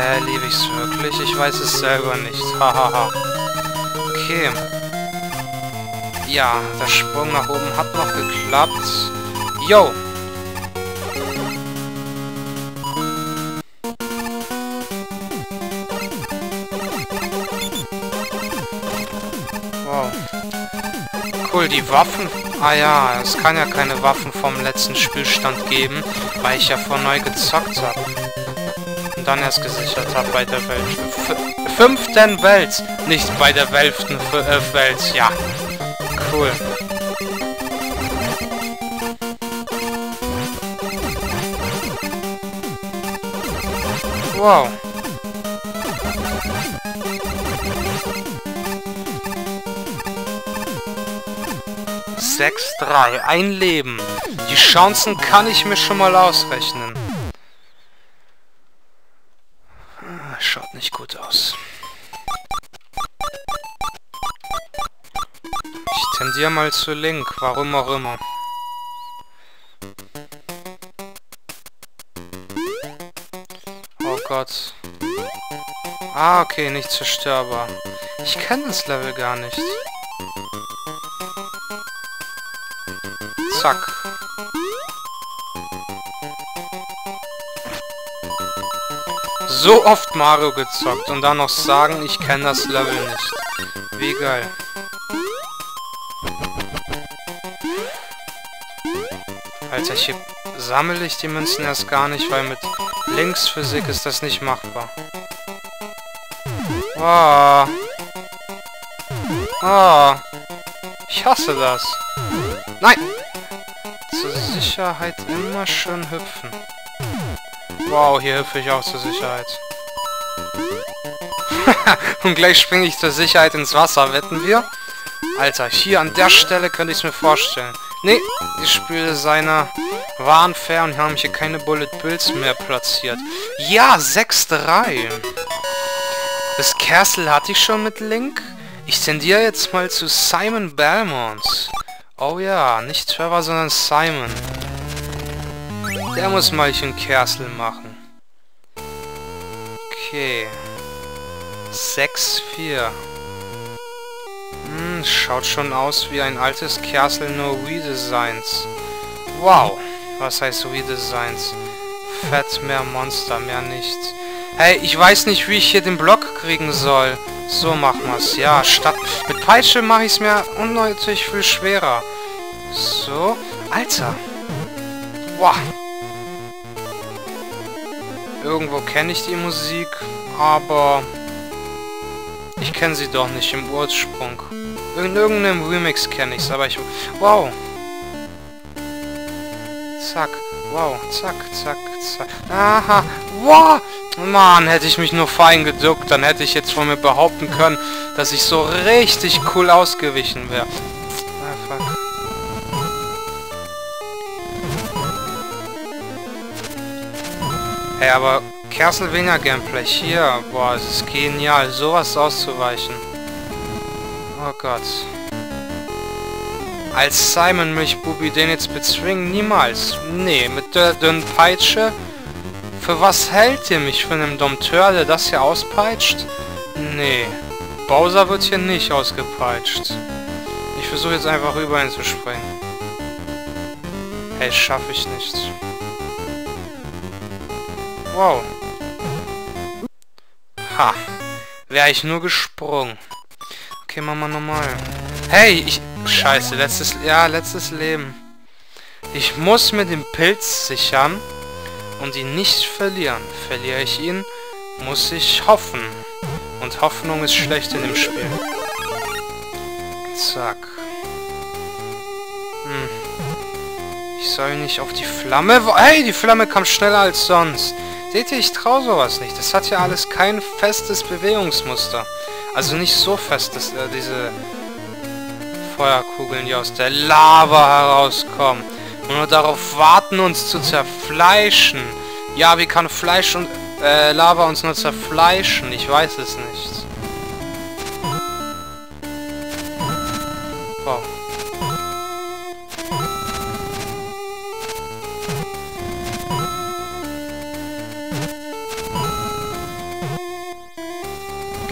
Liebe ich's wirklich? Ich weiß es selber nicht. Hahaha. Okay. Ja, der Sprung nach oben hat noch geklappt. Yo! Wow. Cool, die Waffen... Ah ja, es kann ja keine Waffen vom letzten Spielstand geben, weil ich ja vor neu gezockt habe. Und dann erst gesichert habe bei der Welt... fünften Welt! Nicht bei der welften Welt, ja. Cool. Wow. Sechs, 3, ein Leben. Die Chancen kann ich mir schon mal ausrechnen. Schaut nicht gut aus. Ich tendiere mal zu Link, warum auch immer. Oh Gott. Ah, okay, nicht zerstörbar. Ich kenne das Level gar nicht. Zack. So oft Mario gezockt und dann noch sagen, ich kenne das Level nicht. Wie geil. Alter, hier sammle ich die Münzen erst gar nicht, weil mit Linksphysik ist das nicht machbar. Ah. Ah. Ich hasse das. Nein! Zur Sicherheit immer schön hüpfen. Wow, hier hüpfe ich auch zur Sicherheit. Und gleich springe ich zur Sicherheit ins Wasser, wetten wir? Alter, hier an der Stelle könnte ich es mir vorstellen. Nee, die Spiele seiner waren fair und haben hier keine Bullet Bills mehr platziert. Ja, 6-3. Das Castle hatte ich schon mit Link. Ich tendiere jetzt mal zu Simon Belmont. Oh ja, nicht Trevor, sondern Simon. Der muss mal ein Castle machen. Okay. 6-4. Schaut schon aus wie ein altes Castle, nur Redesigns. Wow. Was heißt Redesigns? Fett, mehr Monster, mehr nicht. Hey, ich weiß nicht, wie ich hier den Block kriegen soll. So machen wir's. Ja, statt mit Peitsche mache ich es mir unnötig viel schwerer. So. Alter. Wow. Irgendwo kenne ich die Musik, aber ich kenne sie doch nicht im Ursprung. In irgendeinem Remix kenne ich es, aber ich... Wow. Zack. Wow. Zack, zack, zack. Aha. Wow. Mann, hätte ich mich nur fein geduckt, dann hätte ich jetzt von mir behaupten können, dass ich so richtig cool ausgewichen wäre. Ah, fuck. Hey, aber Castlevania Gameplay hier, boah, es ist genial, sowas auszuweichen. Oh Gott. Als Simon Milchbubi den jetzt bezwingen, niemals. Nee, mit der dünnen Peitsche. Für was hält ihr mich? Für einen Dompteur, der das hier auspeitscht? Nee. Bowser wird hier nicht ausgepeitscht. Ich versuche jetzt einfach rüber ihn zu springen. Hey, schaffe ich nicht. Wow. Ha. Wäre ich nur gesprungen. Okay, machen wir nochmal. Hey, Scheiße, letztes Leben. Ich muss mir den Pilz sichern und ihn nicht verlieren. Verliere ich ihn, muss ich hoffen. Und Hoffnung ist schlecht in dem Spiel. Zack. Ich soll nicht auf die Flamme... Hey, die Flamme kam schneller als sonst. Seht ihr, ich traue sowas nicht. Das hat ja alles kein festes Bewegungsmuster. Also nicht so fest, dass diese Feuerkugeln, die aus der Lava herauskommen. Und nur darauf warten, uns zu zerfleischen. Ja, wie kann Fleisch und Lava uns nur zerfleischen? Ich weiß es nicht. Wow.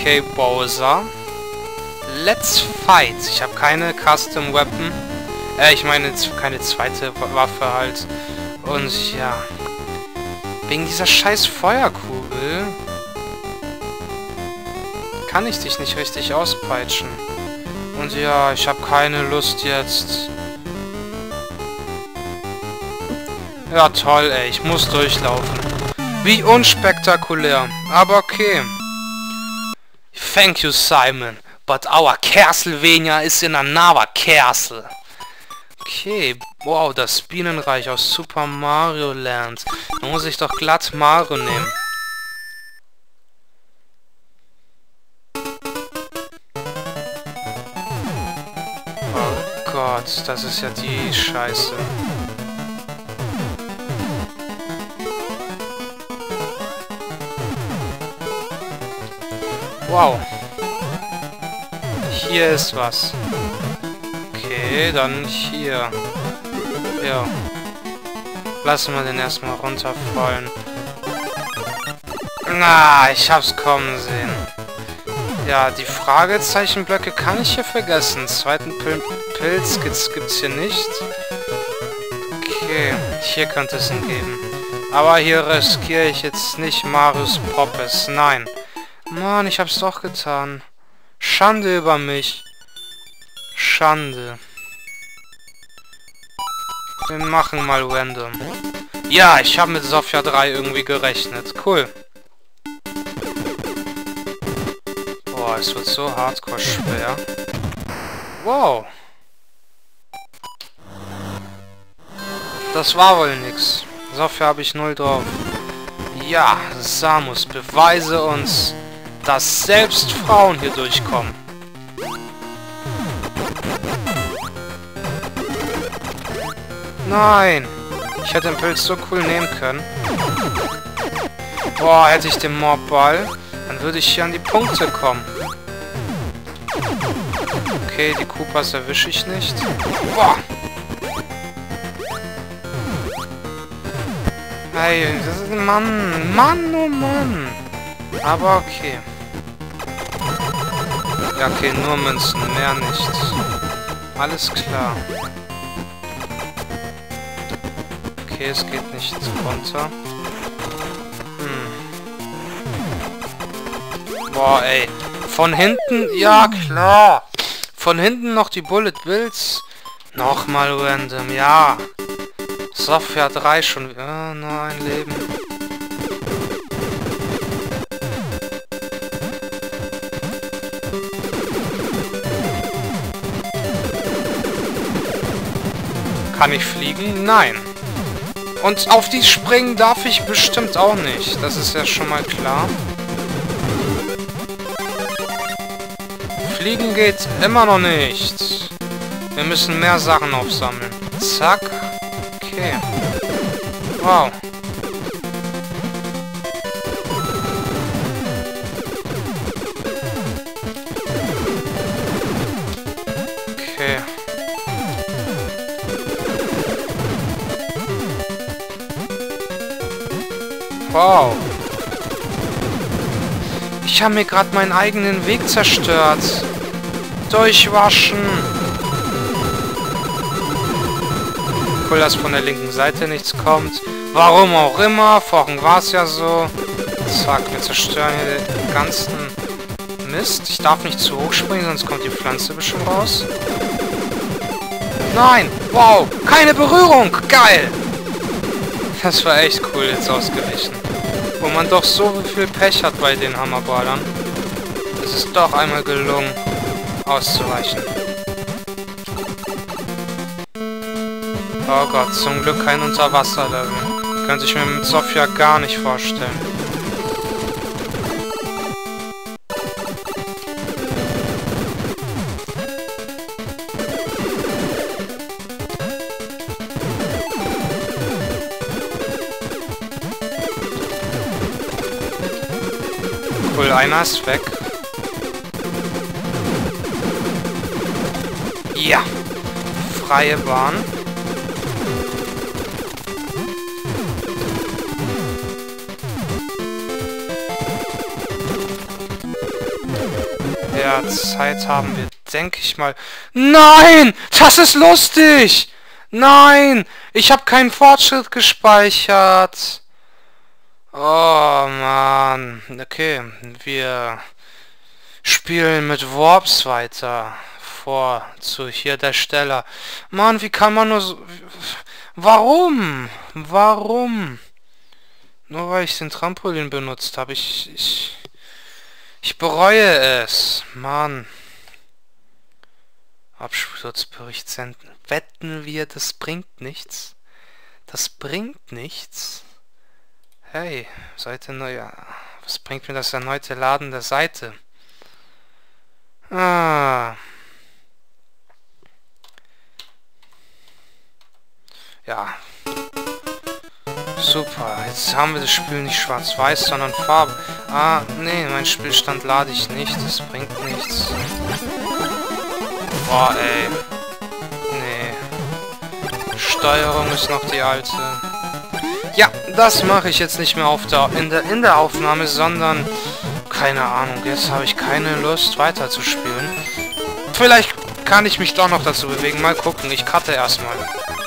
Okay, Bowser. Let's fight. Ich habe keine Custom Weapon. Ich meine keine zweite Waffe halt. Und ja. Wegen dieser scheiß Feuerkugel kann ich dich nicht richtig auspeitschen. Und ja, ich habe keine Lust jetzt. Ja, toll, ey. Ich muss durchlaufen. Wie unspektakulär. Aber okay. Thank you, Simon. But our Castlevania is in another castle. Okay. Wow, das Bienenreich aus Super Mario Land. Da muss ich doch glatt Mario nehmen. Oh Gott, das ist ja die Scheiße. Wow. Hier ist was. Okay, dann hier. Ja. Lassen wir den erstmal runterfallen. Na, ich hab's kommen sehen. Ja, die Fragezeichenblöcke kann ich hier vergessen. Zweiten Pilz gibt's hier nicht. Okay, hier könnte es ihn geben. Aber hier riskiere ich jetzt nicht Marius Poppes. Nein. Mann, ich hab's doch getan. Schande über mich. Schande. Wir machen mal random. Ja, ich habe mit Sophia 3 irgendwie gerechnet. Cool. Boah, es wird so hardcore schwer. Wow. Das war wohl nix. Sophia habe ich 0 drauf. Ja, Samus, beweise uns, dass selbst Frauen hier durchkommen. Nein! Ich hätte den Pilz so cool nehmen können. Boah, hätte ich den Mobball, dann würde ich hier an die Punkte kommen. Okay, die Koopas erwische ich nicht. Boah! Hey, das ist ein Mann! Mann, oh Mann! Aber okay. Ja, okay, nur Münzen, mehr nicht. Alles klar. Okay, es geht nicht runter. Boah, ey. Von hinten, ja klar. Von hinten noch die Bullet Bills. Nochmal random, ja. Sophia 3 schon. Ja, nur ein Leben. Kann ich fliegen? Nein. Und auf die springen darf ich bestimmt auch nicht. Das ist ja schon mal klar. Fliegen geht immer noch nicht. Wir müssen mehr Sachen aufsammeln. Zack. Okay. Wow. Okay. Wow. Ich habe mir gerade meinen eigenen Weg zerstört. Durchwaschen. Cool, dass von der linken Seite nichts kommt. Warum auch immer. Vorhin war es ja so. Zack, wir zerstören hier den ganzen Mist. Ich darf nicht zu hoch springen, sonst kommt die Pflanze bestimmt raus. Nein! Wow! Keine Berührung! Geil! Das war echt cool jetzt ausgewichen. Wo man doch so viel Pech hat bei den Hammerballern. Es ist doch einmal gelungen, auszuweichen. Oh Gott, zum Glück kein Unterwasserlevel. Könnte ich mir mit Sophia gar nicht vorstellen. Cool, einer ist weg. Ja. Freie Bahn. der Zeit haben wir, denke ich mal... Nein! Das ist lustig! Nein! Ich habe keinen Fortschritt gespeichert. Oh, Mann. Okay, wir spielen mit Warps weiter. Vor zu hier der Stelle. Mann, wie kann man nur so... Warum? Warum? Nur weil ich den Trampolin benutzt habe. Ich bereue es. Mann. Absturzbericht senden. Wetten wir, das bringt nichts? Das bringt nichts? Hey, Seite neu. Was bringt mir das erneute Laden der Seite? Ah. Ja. Super. Jetzt haben wir das Spiel nicht schwarz-weiß, sondern Farbe. Ah, nee, mein Spielstand lade ich nicht. Das bringt nichts. Boah, ey. Nee. Steuerung ist noch die alte. Ja, das mache ich jetzt nicht mehr auf in der Aufnahme, sondern... Keine Ahnung, jetzt habe ich keine Lust weiterzuspielen. Vielleicht kann ich mich doch noch dazu bewegen. Mal gucken, ich cutte erstmal.